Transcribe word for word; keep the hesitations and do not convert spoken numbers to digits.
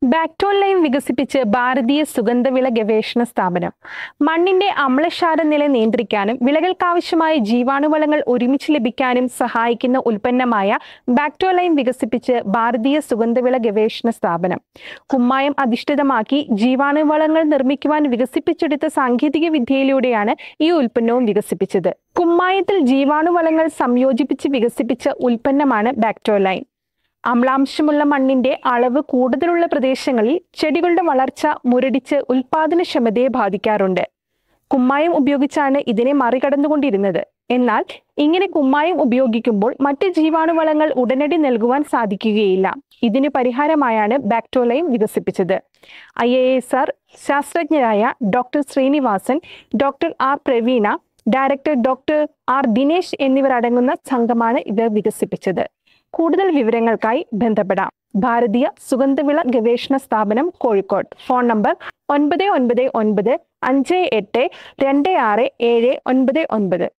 ബാക്ടോലൈം വികസിപ്പിച്ച് ഭാരതീയ സുഗന്ധവിള ഗവേഷണ സ്ഥാപനം. മണ്ണിന്റെ അമ്ലക്ഷാര നില നിയന്ത്രിക്കാനും വിളകൾക്കാവശ്യമായ ജീവാണുവളങ്ങൾ ഒരുമിച്ച് ലഭിക്കാനും സഹായിക്കുന്ന ഉൽപ്പന്നമായ ബാക്ടോലൈം വികസിപ്പിച്ച് ഭാരതീയ സുഗന്ധവിള ഗവേഷണ സ്ഥാപനം. കുമ്മായം അധിഷ്ഠിതമാക്കി ജീവാണുവളങ്ങൾ നിർമ്മിക്കുവാൻ വികസിപ്പിച്ചെടുത്ത സാങ്കേതിക വിദ്യയിലൂടെയാണ് ഈ ഉൽപ്പന്നവും വികസിപ്പിച്ചത്. കുമ്മായത്തിൽ ജീവാണുവളങ്ങൾ സംയോജിപ്പിച്ച് വികസിപ്പിച്ച ഉൽപ്പന്നമാണ് ബാക്ടോലൈം. അമ്ലാംശമുള്ള മണ്ണിന്റെ അളവ് കൂടുതലുള്ള പ്രദേശങ്ങളിൽ ചെടികളുടെ വളർച്ച മുരടിച്ച് ഉൽപാദനക്ഷമതയെ ബാധിക്കാറുണ്ട്. കുമ്മായം ഉപയോഗിച്ചാണ് ഇതിനെ മറികടന്നുകൊണ്ടിരുന്നത്. എന്നാൽ ഇങ്ങനെ കുമ്മായം ഉപയോഗിക്കുമ്പോൾ മറ്റ് ജീവാണുവളങ്ങൾ ഉടനടി നൽകുവാൻ സാധിക്കുകയില്ല. ഇതിന് പരിഹാരമായാണ് ബാക്ടോലൈം വികസിപ്പിച്ചത്. ഐ എ എസ് ആർ ശാസ്ത്രജ്ഞരായ doctor Srinivasan, doctor R Praveena, director doctor R Dinesh എന്നിവർ അടങ്ങുന്ന സംഘമാണ് ഇത് വികസിപ്പിച്ചത്. കൂടുതൽ വിവരങ്ങൾക്കായി ബന്ധപ്പെടാം. ഭാരതീയ സുഗന്ധവിള ഗവേഷണ സ്ഥാപനം, കോഴിക്കോട്. ഫോൺ നമ്പർ ഒൻപത് ഒൻപത് ഒൻപത് അഞ്ച് എട്ട് രണ്ട് ആറ് ഏഴ് ഒൻപത് ഒൻപത്.